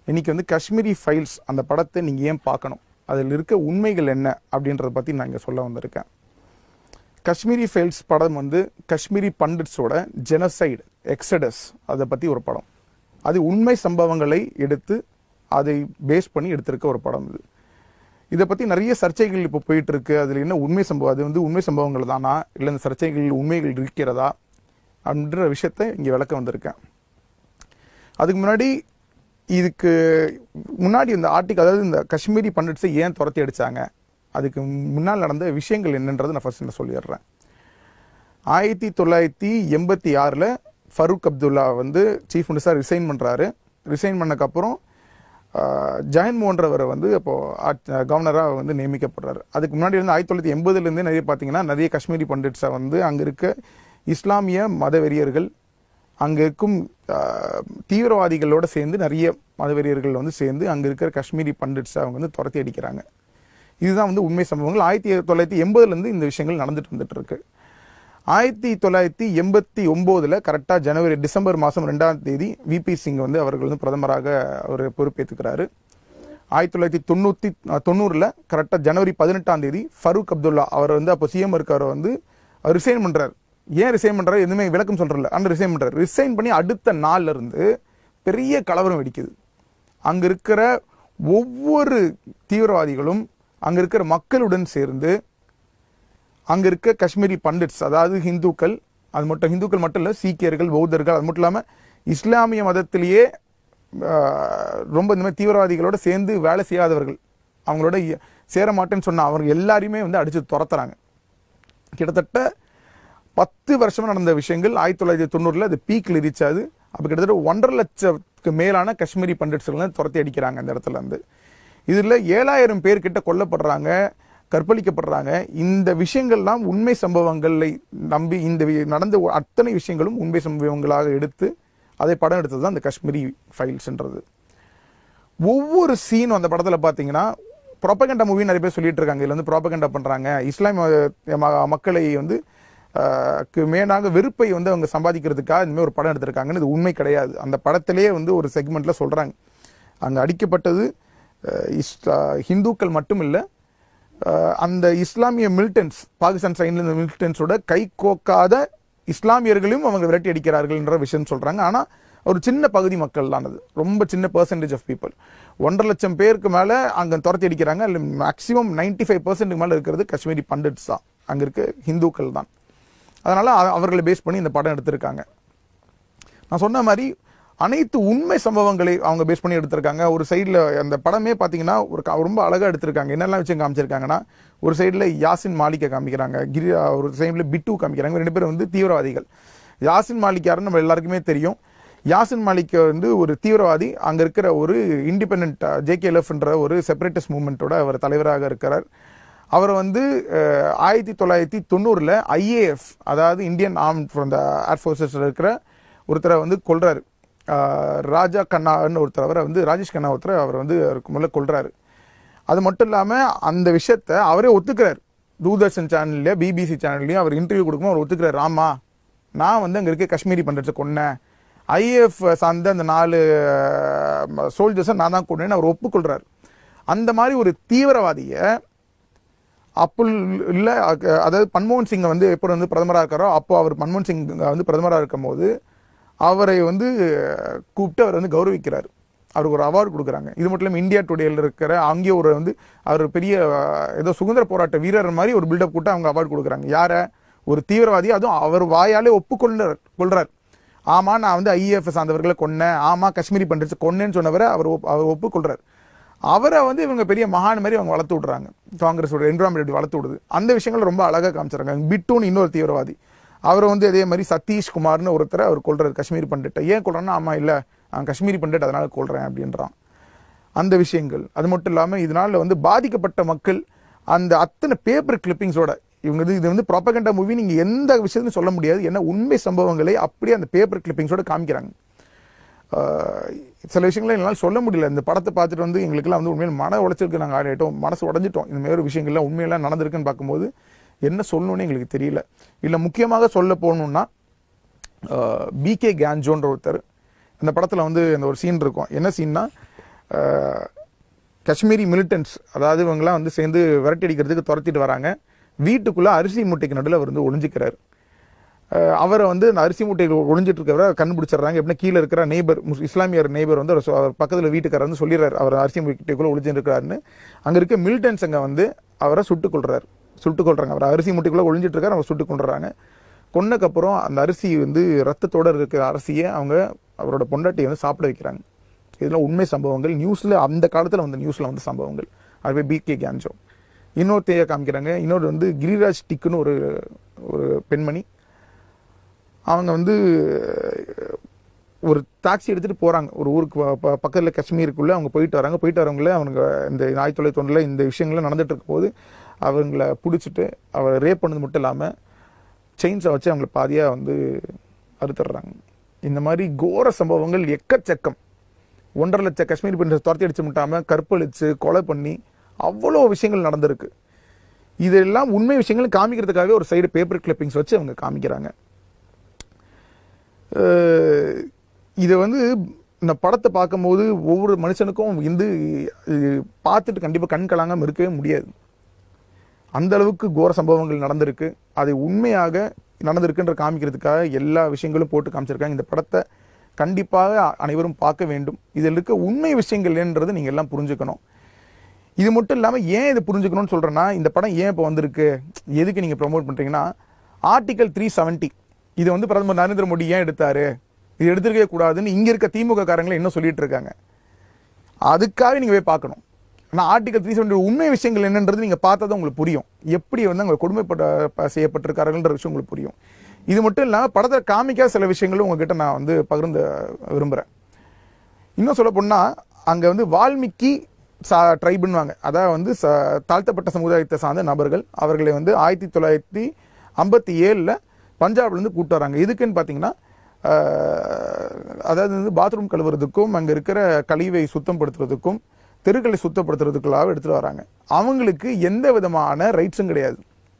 இன்றைக்கி வந்து காஷ்மீரி ஃபைல்ஸ் அந்த படத்தை நீங்கள் ஏன் பார்க்கணும், அதில் இருக்க உண்மைகள் என்ன அப்படின்றத பற்றி நான் இங்கே சொல்ல வந்திருக்கேன். காஷ்மீரி ஃபைல்ஸ் படம் வந்து காஷ்மீரி பண்டிட்ஸோட ஜெனசைடு எக்ஸடஸ் அதை பற்றி ஒரு படம். அது உண்மை சம்பவங்களை எடுத்து அதை பேஸ் பண்ணி எடுத்திருக்க ஒரு படம். இதை பற்றி நிறைய சர்ச்சைகள் இப்போ போயிட்டு இருக்கு. அதில் என்ன உண்மை சம்பவம், அது வந்து உண்மை சம்பவங்கள் தானா இல்லை இந்த சர்ச்சைகள் உண்மைகள் இருக்கிறதா அப்படின்ற விஷயத்தை இங்கே விளக்க வந்திருக்கேன். அதுக்கு முன்னாடி இதுக்கு முன்னாடி இந்த ஆர்டிக்கல், அதாவது இந்த காஷ்மீரி பண்டிட்ஸை ஏன் துரத்தி அடித்தாங்க, அதுக்கு முன்னால் நடந்த விஷயங்கள் என்னன்றது நான் ஃபர்ஸ்ட் சொல்லிடுறேன். 1986 ஃபரூக் அப்துல்லா வந்து சீஃப் மினிஸ்டர் ரிசைன் பண்ணுறாரு. ரிசைன் பண்ணக்கப்புறம் ஜெகன்மோகன்றவரை வந்து அப்போது கவர்னராக வந்து நியமிக்கப்படுறாரு. அதுக்கு முன்னாடி வந்து 1980 நிறைய பார்த்தீங்கன்னா நிறைய காஷ்மீரி பண்டிட்ஸை வந்து அங்கே இருக்க இஸ்லாமிய மதவெறியர்கள், அங்கே இருக்கும் தீவிரவாதிகளோடு சேர்ந்து நிறைய மதவெறியர்கள் வந்து சேர்ந்து அங்கே இருக்கிற காஷ்மீரி பண்டிட்ஸை அவங்க வந்து துரத்தி அடிக்கிறாங்க. இதுதான் வந்து உண்மை சம்பவங்கள். 1980 இந்த விஷயங்கள் நடந்துட்டு வந்துட்டு இருக்கு. 1989 கரெக்டாக டிசம்பர் மாதம் 2ஆம் தேதி விபி சிங் வந்து அவர்கள் வந்து பிரதமராக அவர் பொறுப்பேற்றுக்கிறாரு. 1990 கரெக்டாக ஜனவரி 18ஆம் தேதி ஃபரூக் அப்துல்லா அவர் வந்து அப்போ சிஎம் இருக்கார வந்து அவர் ரிசைன் பண்ணுறாரு. ஏன் ரிசைன் பண்ணுறாரு எதுவுமே விளக்கம் சொல்கிறல, ஆனால் ரிசைன் பண்ணுறாரு. ரிசைன் பண்ணி அடுத்த நாள்ல இருந்து பெரிய கலவரம் வெடிக்குது. அங்கே இருக்கிற ஒவ்வொரு தீவிரவாதிகளும் அங்கே இருக்கிற மக்களுடன் சேர்ந்து அங்கே இருக்க காஷ்மீரி பண்டிட்ஸ், அதாவது ஹிந்துக்கள், அது மட்டும் ஹிந்துக்கள் மட்டும் இல்லை, சீக்கியர்கள், பௌத்தர்கள், அது மட்டும் இல்லாமல் இஸ்லாமிய மதத்திலேயே ரொம்ப இந்த மாதிரி தீவிரவாதிகளோட சேர்ந்து வேலை செய்யாதவர்கள், அவங்களோட சேர மாட்டேன்னு சொன்ன அவங்க எல்லாரையுமே வந்து அடித்து துரத்துறாங்க. கிட்டத்தட்ட 10 வருஷமாக நடந்த விஷயங்கள் 1990 அது பீக்கில் ரீச் ஆகுது. அப்போ கிட்டத்தட்ட 1.5 லட்சத்துக்கு மேலான காஷ்மீரி பண்டிட்ஸ்கள் துரத்தி அடிக்கிறாங்க அந்த இடத்துல இருந்து. இதில் 7000 பேர் கிட்ட கொல்லப்படுறாங்க, கற்பழிக்கப்படுறாங்க. இந்த விஷயங்கள்லாம் உண்மை சம்பவங்களை நம்பி இந்த நடந்த அத்தனை விஷயங்களும் உண்மை சம்பவங்களாக எடுத்து அதை படம் எடுத்தது தான் இந்த காஷ்மீரி ஃபைல்ஸ்ன்றது. ஒவ்வொரு சீனும் அந்த படத்தில் பார்த்தீங்கன்னா ப்ராபகண்டா மூவி நிறைய பேர் சொல்லிட்டு இருக்காங்க. இதில் வந்து ப்ராபகண்டா பண்ணுறாங்க, இஸ்லாமிய மக்களை வந்து மேனாக வெறுப்பை வந்து அவங்க சம்பாதிக்கிறதுக்காக இனிமேல் ஒரு படம் எடுத்திருக்காங்கன்னு. இது உண்மை கிடையாது. அந்த படத்திலேயே வந்து ஒரு செக்மெண்ட்டில் சொல்கிறாங்க, அங்கே அடிக்கப்பட்டது ஹிந்துக்கள் மட்டும் இல்லை, அந்த இஸ்லாமிய மிலிட்டன்ஸ், பாகிஸ்தான் சைடில் இந்த மிலிட்டன்ஸோட கை கோக்காத இஸ்லாமியர்களையும் அவங்க விரட்டி அடிக்கிறார்கள்ன்ற விஷயம் சொல்கிறாங்க. ஆனால் ஒரு சின்ன பகுதி மக்கள் தான், அது ரொம்ப சின்ன பர்சன்டேஜ் ஆஃப் பீப்புள். 1.5 லட்சம் பேருக்கு மேலே அங்கே துரத்தி அடிக்கிறாங்க. இல்லை மேக்ஸிமம் 95% மேலே இருக்கிறது காஷ்மீரி பண்டிட்ஸ் தான், அங்கே இருக்க ஹிந்துக்கள் தான். அதனால் அவர்களை பேஸ் பண்ணி இந்த படம் எடுத்திருக்காங்க. நான் சொன்ன மாதிரி அனைத்து உண்மை சம்பவங்களை அவங்க பேஸ் பண்ணி எடுத்திருக்காங்க. ஒரு சைடில் அந்த படமே பார்த்தீங்கன்னா ரொம்ப அழகாக எடுத்திருக்காங்க. என்னெல்லாம் விஷயம் காமிச்சிருக்காங்கன்னா, ஒரு சைடில் யாசின் மாலிக்கை காமிக்கிறாங்க, ஒரு சைடில் பிட்டு காமிக்கிறாங்க. 2 பேரும் வந்து தீவிரவாதிகள். யாசின் மாலிக் யாருன்னு நம்ம எல்லாருக்குமே தெரியும். யாசின் மாலிக் வந்து ஒரு தீவிரவாதி. அங்கே இருக்கிற ஒரு இண்டிபெண்ட் JKLFன்ற ஒரு செப்பரேட்டிஸ்ட் மூவ்மெண்ட்டோட அவர் தலைவராக இருக்கிறார். அவர் வந்து 1990 IAF, அதாவது இந்தியன் ஆர்ம் ஃப்ரம் த ஏர்ஃபோர்ஸஸில் இருக்கிற ஒருத்தரை வந்து கொல்றாரு. ராஜா கண்ணான்னு ஒருத்தர், அவரை வந்து ராஜேஷ் கண்ணா ஒருத்தர் அவர் வந்து அவருக்கு முதல்ல கொல்றாரு. அது மட்டும் இல்லாமல் அந்த விஷயத்தை அவரே ஒத்துக்கிறார். தூர்தர்ஷன் சேனல்லையும் BBC சேனல்லையும் அவர் இன்டர்வியூ கொடுக்கும்போது அவர் ஒத்துக்கிறார். ஆமா, நான் வந்து அங்கே இருக்க காஷ்மீரி பண்டிட்ஸை கொன்னேன், IAF சார்ந்த அந்த 4 சோல்ஜர்ஸை நான் தான் கொன்னேன்னு அவர் ஒப்புக்கொள்றாரு. அந்த மாதிரி ஒரு தீவிரவாதியை அப்போ இல்லை, அதாவது மன்மோகன் சிங்கை வந்து எப்போ வந்து பிரதமராக இருக்காரோ அப்போ அவர் மன்மோகன் சிங் வந்து பிரதமராக இருக்கும் போது அவரை வந்து கூப்பிட்டு அவர் வந்து கௌரவிக்கிறார். அவருக்கு ஒரு அவார்டு கொடுக்குறாங்க. இது மட்டும் இல்லாமல் இந்தியா டுடேயில் இருக்கிற அங்கேயே ஒரு வந்து அவர் பெரிய ஏதோ சுதந்திர போராட்ட வீரர் மாதிரி ஒரு பில்டப் கூட்ட அவங்க அவார்டு கொடுக்குறாங்க. யாரை? ஒரு தீவிரவாதி. அதுவும் அவர் வாயாலே கொள்றார். ஆமாம், நான் வந்து IAF சார்ந்தவர்களை கொன்னேன், ஆமாம் காஷ்மீரி பண்டிட்ஸ் கொன்னேன்னு சொன்னவரை அவர் ஒப்புக்கொள்றார். அவரை வந்து இவங்க பெரிய மகான் மாதிரி அவங்க வளர்த்து விட்றாங்க. காங்கிரஸோட என்விரான்மெண்ட் வளர்த்து விடுது. அந்த விஷயங்கள் ரொம்ப அழகாக காமிச்சிருக்காங்க. பிட்டுன்னு இன்னொரு தீவிரவாதி, அவர் வந்து அதே மாதிரி சதீஷ் குமார்னு ஒருத்தரை அவர் கொள்றாரு, காஷ்மீரி பண்டிட்டை. ஏன் கொள்றான்னா, ஆமாம் இல்லை காஷ்மீரி பண்டிட் அதனால கொள்றேன் அப்படின்றான். அந்த விஷயங்கள். அது மட்டும் இல்லாமல் இதனால வந்து பாதிக்கப்பட்ட மக்கள் அந்த அத்தனை பேப்பர் கிளிப்பிங்ஸோட இவங்க இது வந்து ப்ராபகண்டா மூவி, நீங்கள் எந்த விஷயத்தையும் சொல்ல முடியாது. ஏன்னா உண்மை சம்பவங்களை அப்படியே அந்த பேப்பர் கிளிப்பிங்ஸோட காமிக்கிறாங்க. சில விஷயங்களை என்னால் சொல்ல முடியல. இந்த படத்தை பார்த்துட்டு வந்து எங்களுக்கெல்லாம் வந்து உண்மையில் மன உளைச்சலுக்கு நாங்கள் ஆடிட்டோம், மனசு உடஞ்சிட்டோம். இந்த மாதிரி விஷயங்கள்லாம் உண்மையெல்லாம் நடந்திருக்குன்னு பார்க்கும்போது என்ன சொல்லணும்னு எங்களுக்கு தெரியல. இல்லை முக்கியமாக சொல்ல போகணுன்னா, BK கேஞ்சோன்ற ஒருத்தர் அந்த படத்தில் வந்து அந்த ஒரு சீன் இருக்கும். என்ன சீன்னா, காஷ்மீரி மிலிட்டன்ஸ், அதாவது இவங்கெல்லாம் வந்து சேர்ந்து விரட்டி அடிக்கிறதுக்கு துரத்திட்டு வராங்க. வீட்டுக்குள்ளே அரிசி மூட்டைக்கு நடுவில் அவர் வந்து ஒளிஞ்சிக்கிறார். அவரை வந்து அந்த அரிசி மூட்டையில் ஒளிஞ்சிட்டு இருக்கிறவரை கண்டுபிடிச்சிடுறாங்க. எப்படின்னா கீழே இருக்கிற நெய்பர், இஸ்லாமியர் நெய்பர் வந்து அவர் பக்கத்தில் வீட்டுக்காரர் வந்து சொல்லிடுறாரு அவர் அரிசி மூட்டைக்குள்ளே ஒளிஞ்சிருக்கிறாருன்னு. அங்கே இருக்க மிலிட்டன்ஸ் அங்கே வந்து அவரை சுட்டுக் கொள்றாங்க. அவர் அரிசி மூட்டைக்குள்ளே ஒளிஞ்சிட்டு இருக்காரு, அவங்க சுட்டுக் கொள்றாங்க. கொன்னக்கப்புறம் அந்த அரிசி வந்து ரத்தத்தோடு இருக்கிற அரிசியை அவங்க அவரோட பொண்டாட்டியை வந்து சாப்பிட வைக்கிறாங்க. இதெல்லாம் உண்மை சம்பவங்கள், நியூஸில் அந்த காலத்தில் வந்து நியூஸில் வந்து சம்பவங்கள். அதுவே பிகே கேஞ்சோ. இன்னொருத்தையை காமிக்கிறாங்க. இன்னொரு வந்து கிரிராஜ் டிக்குன்னு ஒரு பெண்மணி. அவங்க வந்து ஒரு டாக்ஸி எடுத்துகிட்டு போகிறாங்க ஒரு ஊருக்கு பக்கத்தில் காஷ்மீருக்குள்ளே. அவங்க போயிட்டு வரவங்கள அவங்க இந்த 1991 இந்த விஷயங்கள்லாம் நடந்துட்டு இருக்கும்போது அவங்கள பிடிச்சிட்டு அவரை ரேப் பண்ணது மட்டும் இல்லாமல் செயின்ஸை வச்சு அவங்கள பாதியாக வந்து அறுத்துடுறாங்க. இந்த மாதிரி கோர சம்பவங்கள் எக்கச்சக்கம். 1.5 லட்சம் காஷ்மீர் பெண்ணை துரத்தி அடிச்சு முட்டாமல் கற்பழிச்சு கொலை பண்ணி அவ்வளோ விஷயங்கள் நடந்திருக்கு. இதெல்லாம் உண்மை விஷயங்கள் காமிக்கிறதுக்காகவே ஒரு சைடு பேப்பர் கிளிப்பிங்ஸ் வச்சு அவங்க காமிக்கிறாங்க. இதை வந்து இந்த படத்தை பார்க்கும்போது ஒவ்வொரு மனுஷனுக்கும் வந்து பார்த்துட்டு கண்டிப்பாக கண் கலங்காமல் இருக்கவே முடியாது. அந்த அளவுக்கு கோர சம்பவங்கள் நடந்திருக்கு. அது உண்மையாக நடந்திருக்குன்ற காமிக்கிறதுக்காக எல்லா விஷயங்களும் போட்டு காமிச்சிருக்காங்க. இந்த படத்தை கண்டிப்பாக அனைவரும் பார்க்க வேண்டும். இதில் இருக்க உண்மை விஷயங்கள் என்னன்றது நீங்கள் எல்லாம் புரிஞ்சுக்கணும். இது மட்டும் இல்லாமல் ஏன் இதை புரிஞ்சுக்கணும்னு சொல்கிறேன்னா, இந்த படம் ஏன் இப்போ வந்திருக்கு, எதுக்கு நீங்கள் ப்ரொமோட் பண்ணுறீங்கன்னா, ஆர்டிகல் 370 இது வந்து பிரதமர் நரேந்திர மோடி ஏன் எடுத்தாரு, இது எடுத்துருக்கவே கூடாதுன்னு இங்கே இருக்க திமுக காரங்களை இன்னும் சொல்லிட்டு இருக்காங்க. அதுக்காக நீங்கள் போய் பார்க்கணும். ஆனால் ஆர்டிகல் 370 உண்மை விஷயங்கள் என்னன்றது நீங்கள் பார்த்தா தான் உங்களுக்கு புரியும். எப்படி வந்து அவங்க கொடுமைப்பட்ட செய்யப்பட்டிருக்காருன்ற விஷயம் உங்களுக்கு புரியும். இது மட்டும் இல்லாமல் படத்தை காமிக்காத சில விஷயங்களும் உங்ககிட்ட நான் வந்து பகிர்ந்து விரும்புகிறேன். இன்னும் சொல்ல போனால் அங்கே வந்து வால்மீகி ட்ரைபுன்னுவாங்க, அதாவது வந்து தாழ்த்தப்பட்ட சமுதாயத்தை சார்ந்த நபர்கள். அவர்களை வந்து 1957 பஞ்சாப்லேருந்து கூப்பிட்டு வராங்க. எதுக்குன்னு பார்த்தீங்கன்னா, அதாவது வந்து பாத்ரூம் கழுவுறதுக்கும் அங்கே இருக்கிற கழிவை சுத்தப்படுத்துறதுக்கும் தெருக்களை சுத்தப்படுத்துறதுக்குள்ளாக எடுத்துகிட்டு வராங்க. அவங்களுக்கு எந்த விதமான ரைட்ஸும் கிடையாது.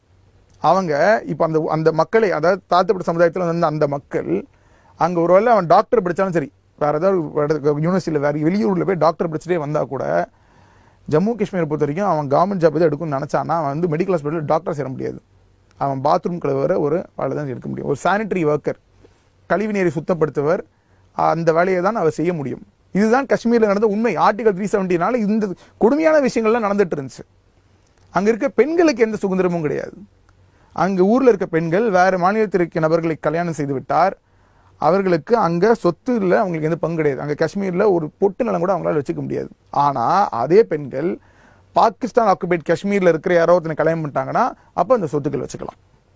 அவங்க இப்போ அந்த மக்களை, அதாவது தாழ்த்தப்பட்ட சமுதாயத்தில் வந்து அந்த மக்கள் அங்கே ஒரு வேளை அவன் டாக்டர் படித்தாலும் சரி, வேறு ஏதாவது யூனிவர்சிட்டியில் வேறு வெளியூரில் போய் டாக்டர் படிச்சுட்டே வந்தால் கூட ஜம்மு காஷ்மீரை பொறுத்த வரைக்கும் அவன் கவர்மெண்ட் ஜாப் எதாவது எடுக்கணும்னு நினச்சானா அவன் வந்து மெடிக்கல் ஹாஸ்பிட்டலில் டாக்டர் சேர முடியாது. அவன் பாத்ரூம் கழுவுற ஒரு வேலை தான் எடுக்க முடியும். ஒரு சானிட்டரி ஒர்க்கர், கழிவு நீரை சுத்தப்படுத்துவர், அந்த வேலையை தான் அவர் செய்ய முடியும். இதுதான் காஷ்மீரில் நடந்த உண்மை. ஆர்டிகல் 370 இந்த கொடுமையான விஷயங்கள்லாம் நடந்துட்டு இருந்துச்சு. அங்கே இருக்க பெண்களுக்கு எந்த சுதந்திரமும் கிடையாது. அங்கே ஊரில் இருக்க பெண்கள் வேறு மாநிலத்தில் இருக்க நபர்களை கல்யாணம் செய்து விட்டார், அவர்களுக்கு அங்கே சொத்து இல்லை, அவங்களுக்கு எந்த பங்கு கிடையாது. அங்கே காஷ்மீரில் ஒரு பொட்டு நிலம் கூட அவங்களால வச்சுக்க முடியாது. ஆனால் அதே பெண்கள் பாகிஸ்தான் ஆக்குபைட் காஷ்மீரில் இருக்கிற யாரோ ஒருத்தனை கல்யாணம் பண்ணிட்டாங்கன்னா அப்போ அந்த சொத்துக்கள் வச்சுக்கலாம்.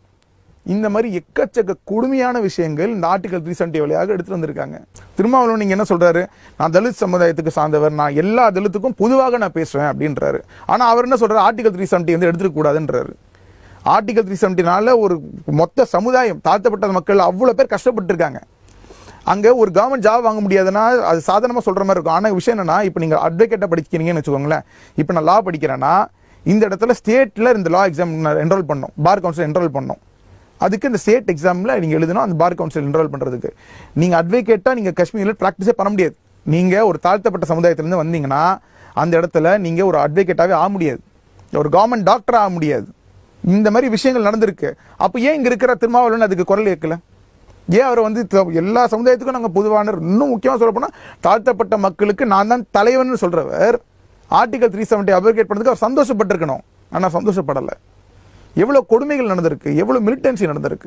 இந்த மாதிரி எக்கச்சக்க கொடுமையான விஷயங்கள் இந்த ஆர்டிகல் 370 வழியாக எடுத்துட்டு வந்திருக்காங்க. திருமாவளவன் நீங்கள் என்ன சொல்றாரு, நான் தலித் சமுதாயத்துக்கு சார்ந்தவர், நான் எல்லா தலித்துக்கும் பொதுவாக நான் பேசுவேன் அப்படின்றாரு. ஆனால் அவர் என்ன சொல்றாரு, ஆர்டிகல் 370 வந்து எடுத்துக்க கூடாதுன்றாரு. ஆர்டிகல் 370 ஒரு மொத்த சமுதாயம், தாழ்த்தப்பட்ட மக்கள் அவ்வளோ பேர் கஷ்டப்பட்டு இருக்காங்க. அங்கே ஒரு கவர்மெண்ட் ஜாப் வாங்க முடியாதுன்னா அது சாதாரணமாக சொல்கிற மாதிரி இருக்கும். ஆனால் விஷயம் என்னன்னா, இப்போ நீங்கள் அட்வொகேட்டாக படிக்கிறீங்கன்னு வச்சுக்கோங்களேன். இப்போ நான் லா படிக்கிறேன்னா இந்த இடத்துல ஸ்டேட்டில் இந்த லா எக்ஸாம் என்ரோல் பண்ணோம், பார் கவுன்சில் என்ரோல் பண்ணோம். அதுக்கு இந்த ஸ்டேட் எக்ஸாமில் நீங்கள் எழுதணும், அந்த பார் கவுன்சில் என்ரோல் பண்ணுறதுக்கு. நீங்கள் அட்வொகேட்டாக நீங்கள் காஷ்மீரில் ப்ராக்டிஸே பண்ண முடியாது. நீங்கள் ஒரு தாழ்த்தப்பட்ட சமுதாயத்திலேருந்து வந்தீங்கன்னா அந்த இடத்துல நீங்கள் ஒரு அட்வொகேட்டாகவே ஆக முடியாது, ஒரு கவர்மெண்ட் டாக்டர் ஆக முடியாது. இந்த மாதிரி விஷயங்கள் நடந்திருக்கு. அப்போ ஏன் இங்கே இருக்கிற திருமாவளவன் அதுக்கு குரல் கேட்கல? ஏன் அவர் வந்து எல்லா சமுதாயத்துக்கும் நாங்கள் பொதுவான, இன்னும் முக்கியமாக சொல்ல போனால் தாழ்த்தப்பட்ட மக்களுக்கு நான் தான் தலைவன் சொல்கிறவர் ஆர்டிகல் 370 அப்ளிகேட் பண்ணதுக்கு அவர் சந்தோஷப்பட்டிருக்கணும். ஆனால் சந்தோஷப்படலை. எவ்வளோ கொடுமைகள் நடந்திருக்கு, எவ்வளோ மிலிட்டன்சி நடந்திருக்கு,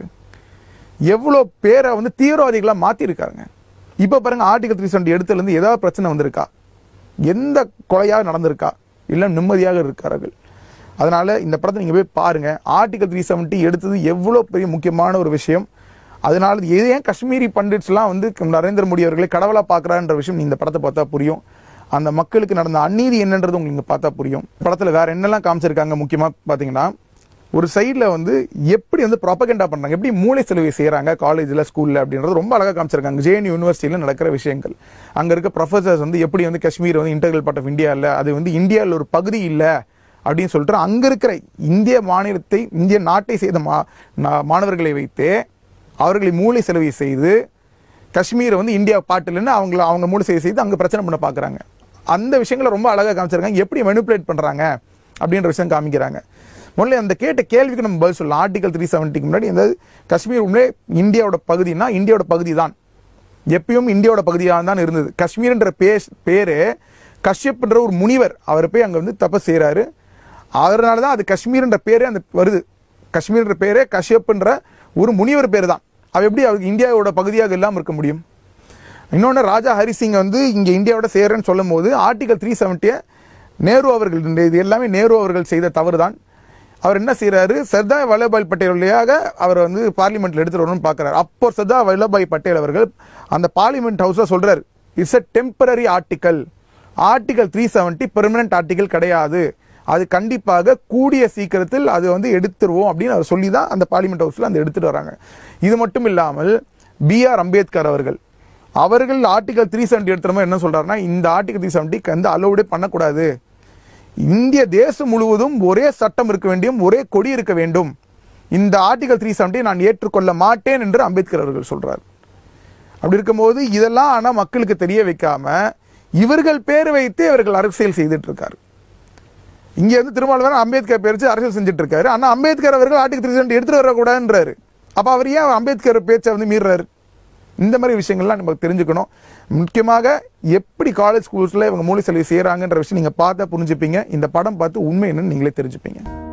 எவ்வளோ பேரை வந்து தீவிரவாதிகளாக மாற்றிருக்காங்க. இப்போ பாருங்க, ஆர்டிகல் 370 எடுத்துலேருந்து ஏதாவது பிரச்சனை வந்திருக்கா, எந்த கொலையாக நடந்திருக்கா, இல்லை நிம்மதியாக இருக்கார்கள். அதனால் இந்த படத்தை நீங்கள் போய் பாருங்கள். ஆர்டிகல் 370 எடுத்தது எவ்வளோ பெரிய முக்கியமான ஒரு விஷயம். அதனால ஏன் காஷ்மீரி பண்டிட்ஸ்லாம் வந்து நரேந்திர மோடி அவர்களை கடவுளாக பார்க்குறான்ற விஷயம் இந்த படத்தை பார்த்தா புரியும். அந்த மக்களுக்கு நடந்த அநீதி என்னன்றது உங்களுக்கு பார்த்தா புரியும். படத்தில் வேறு என்னெல்லாம் காமிச்சிருக்காங்க முக்கியமாக பார்த்தீங்கன்னா, ஒரு சைடில் வந்து எப்படி வந்து ப்ராபகண்டா பண்ணுறாங்க, எப்படி மூளை செலவை செய்கிறாங்க காலேஜில் ஸ்கூலில் அப்படின்றது ரொம்ப அழகாக காமிச்சிருக்காங்க. ஜேஎன்யூ யூனிவர்சிட்டியில் நடக்கிற விஷயங்கள், அங்கே இருக்க ப்ரொஃபஸர்ஸ் வந்து எப்படி வந்து காஷ்மீர் வந்து இன்டெகிரல் பார்ட் ஆஃப் இந்தியா இல்லை, அது வந்து இந்தியாவில் ஒரு பகுதி இல்லை அப்படின்னு சொல்லிட்டு அங்கே இருக்கிற இந்திய மாநிலத்தை, இந்திய நாட்டை செய்த மாணவர்களை வைத்து அவர்களை மூளை செலவை செய்து காஷ்மீரை வந்து இந்தியா பாட்டில்னு அவங்க மூளை செலவை செய்து அங்கே பிரச்சனை பண்ண பார்க்குறாங்க. அந்த விஷயங்களை ரொம்ப அழகாக காமிச்சிருக்காங்க. எப்படி மெனிப்புலேட் பண்ணுறாங்க அப்படின்ற விஷயம் காமிக்கிறாங்க. முதல்ல அந்த கேட்ட கேள்விக்கு நம்ம பதில் சொல்லலாம். ஆர்டிகல் 370க்கு முன்னாடி இந்த காஷ்மீர் உண்மையே இந்தியாவோட பகுதினா இந்தியாவோட பகுதி தான், எப்பயும் இந்தியாவோட பகுதியாக தான் இருந்தது. காஷ்மீர்ன்ற பேரு கஷ்யப்ன்ற ஒரு முனிவர் அவர் போய் அங்கே வந்து தபஸ் செய்கிறாரு. அதனால தான் அது காஷ்மீர்ன்ற பேரே அந்த வருது. காஷ்மீர்ன்ற பேரே கஷ்யப்ன்ற ஒரு முனிவர் பேர் தான். அவர் எப்படி அவருக்கு இந்தியாவோட பகுதியாக இல்லாமல் இருக்க முடியும்? இன்னொன்று, ராஜா ஹரிசிங் வந்து இங்கே இந்தியாவோட சேரன்னு சொல்லும் போது ஆர்டிகல் 370 நேரு அவர்கள், இது எல்லாமே நேரு அவர்கள் செய்த தவறு தான். அவர் என்ன செய்கிறாரு, சர்தார் வல்லபாய் பட்டேல் வழியாக அவர் வந்து பார்லிமெண்ட்டில் எடுத்துகிட்டு வரணும்னு பார்க்குறாரு. அப்போ சர்தார் வல்லபாய் பட்டேல் அவர்கள் அந்த பார்லிமெண்ட் ஹவுஸில் சொல்கிறார், it's a temporary article, article 370 permanent article கிடையாது, அது கண்டிப்பாக கூடிய சீக்கிரத்தில் அது வந்து எடுத்துருவோம் அப்படின்னு அவர் சொல்லி தான் அந்த பார்லிமெண்ட் ஹவுஸில் அந்த எடுத்துகிட்டு வராங்க. இது மட்டும் இல்லாமல் B.R. அம்பேத்கர் அவர்கள் ஆர்டிகல் 370 எடுத்துகிற என்ன சொல்கிறாருன்னா, இந்த ஆர்டிகல் 370 வந்து அலோடே பண்ணக்கூடாது, இந்திய தேசம் முழுவதும் ஒரே சட்டம் இருக்க வேண்டும், ஒரே கொடி இருக்க வேண்டும், இந்த ஆர்டிகல் 370 நான் ஏற்றுக்கொள்ள மாட்டேன் என்று அம்பேத்கர் அவர்கள் சொல்றார். அப்படி இருக்கும்போது இதெல்லாம் ஆனால் மக்களுக்கு தெரிய வைக்காம இவர்கள் பேர் வைத்து இவர்கள் அரசியல் செய்துட்டு இருக்காரு. இங்க இருந்து திருமாவளவன் அம்பேத்கர் பேர் வச்சு அரசியல் செஞ்சுட்டு இருக்காரு. ஆனால் அம்பேத்கர் அவர்கள் ஆர்டிகல் 370 எடுத்துட்டு வரக்கூடாதுன்றாரு. அப்ப அவர் ஏன் அம்பேத்கர் பேச்சை வந்து மீறாரு? இந்த மாதிரி விஷயங்கள்லாம் நமக்கு தெரிஞ்சுக்கணும். முக்கியமாக எப்படி காலேஜ் ஸ்கூல்ஸில் இவங்க மூலி செலவு செய்கிறாங்கன்ற விஷயம் நீங்கள் பார்த்தா புரிஞ்சுப்பீங்க. இந்த படம் பார்த்து உண்மை என்னன்னு நீங்களே தெரிஞ்சுப்பீங்க.